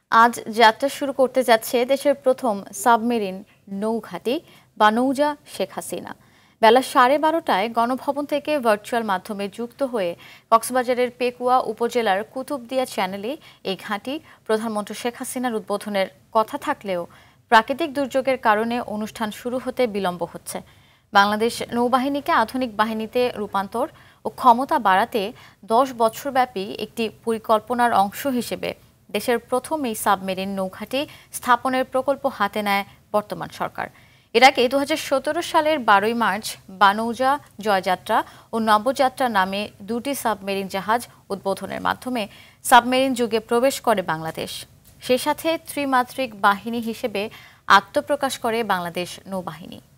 আজ যাত্রা শুরু করতে যাচ্ছে দেশের প্রথম সাবমেরিন নৌঘাঁটি বা নৌজা শেখ হাসিনা। বেলা 12:30টায় গণভবন থেকে ভার্চুয়াল মাধ্যমে যুক্ত হয়ে কক্সবাজারের পেকুয়া উপজেলার কুতুবদিয়া চ্যানেলে এই ঘাঁটি প্রধানমন্ত্রী শেখ হাসিনার উদ্বোধনের কথা থাকলেও প্রাকৃতিক দুর্যোগের কারণে অনুষ্ঠান শুরু হতে বিলম্ব হচ্ছে। বাংলাদেশ নৌবাহিনীকে আধুনিক বাহিনীতে রূপান্তর ও ক্ষমতা বাড়াতে 10 বছরব্যাপী একটি পরিকল্পনার অংশ হিসেবে দেশের প্রথম এই সাবমেরিন নৌঘাঁটি স্থাপনের প্রকল্প হাতে নেয় বর্তমান সরকার। এর আগে 2017 সালের 12 মার্চ বানৌজা, জয়যাত্রা ও নবযাত্রা নামে দুটি সাবমেরিন জাহাজ উদ্বোধনের মাধ্যমে সাবমেরিন যুগে প্রবেশ করে বাংলাদেশ। সেই সাথে ত্রিমাত্রিক বাহিনী হিসেবে আত্মপ্রকাশ করে বাংলাদেশ নৌবাহিনী।